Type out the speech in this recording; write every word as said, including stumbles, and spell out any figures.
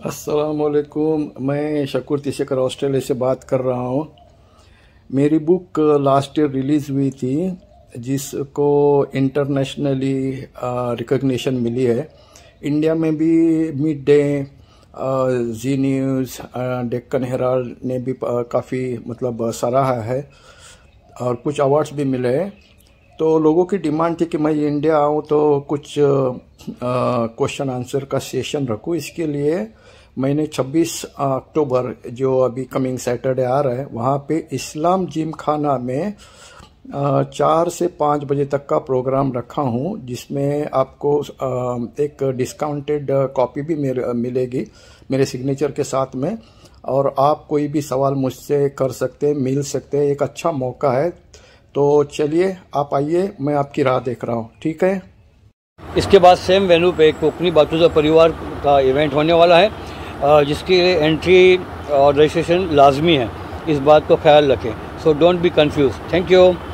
अस्सलामुअलैकुम। मैं शकूर तिशकर ऑस्ट्रेलिया से बात कर रहा हूँ। मेरी बुक लास्ट ईयर रिलीज़ हुई थी, जिसको इंटरनेशनली रिकग्निशन मिली है। इंडिया में भी mid day, Zee news, Deccan Herald ने भी काफ़ी मतलब सराहा है और कुछ अवार्ड्स भी मिले हैं। तो लोगों की डिमांड थी कि मैं इंडिया आऊँ तो कुछ क्वेश्चन आंसर का सेशन रखूँ। इसके लिए मैंने छब्बीस अक्टूबर जो अभी कमिंग सैटरडे आ रहा है, वहाँ पे इस्लाम जिम खाना में चार से पाँच बजे तक का प्रोग्राम रखा हूँ, जिसमें आपको एक डिस्काउंटेड कॉपी भी मेरे मिलेगी मेरे सिग्नेचर के साथ में, और आप कोई भी सवाल मुझसे कर सकते हैं, मिल सकते हैं। एक अच्छा मौका है, तो चलिए आप आइए, मैं आपकी राह देख रहा हूँ। ठीक है। इसके बाद सेम वेन्यू पे कोकनी बातूजा परिवार का इवेंट होने वाला है, जिसकी एंट्री और रजिस्ट्रेशन लाजमी है। इस बात को ख्याल रखें। So don't be confuse. Thank you.